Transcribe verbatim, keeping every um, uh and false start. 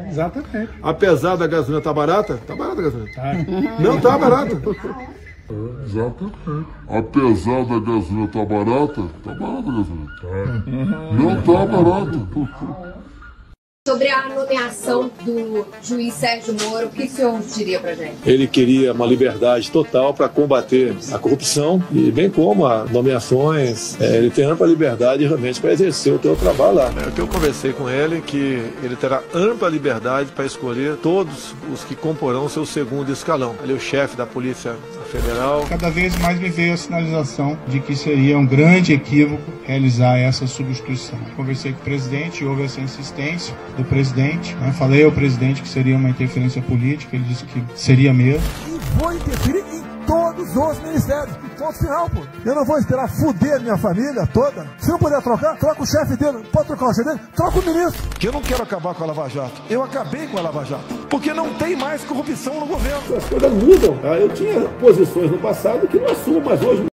Exatamente. Apesar da gasolina estar barata, está barata a gasolina. Tá. Não está barata. Exatamente. Apesar da gasolina estar barata, está barata a gasolina. Tá. Não está barata. Sobre a nomeação do juiz Sérgio Moro, o que o senhor diria pra gente? Ele queria uma liberdade total para combater a corrupção e bem como as nomeações, é, ele tem ampla liberdade realmente para exercer o seu trabalho lá. É o que eu conversei com ele, que ele terá ampla liberdade para escolher todos os que comporão o seu segundo escalão. Ele é o chefe da Polícia Federal. Cada vez mais me veio a sinalização de que seria um grande equívoco realizar essa substituição. Conversei com o presidente, houve essa insistência do presidente, né? Falei ao presidente que seria uma interferência política, ele disse que seria mesmo. E vou interferir em todos os ministérios. Ponto final, pô. Eu não vou esperar fuder minha família toda. Se não puder trocar, troca o chefe dele. Pode trocar o chefe dele? Troca o ministro. Que eu não quero acabar com a Lava Jato. Eu acabei com a Lava Jato. Porque não tem mais corrupção no governo. As coisas mudam. Eu tinha posições no passado que não assumo mais hoje.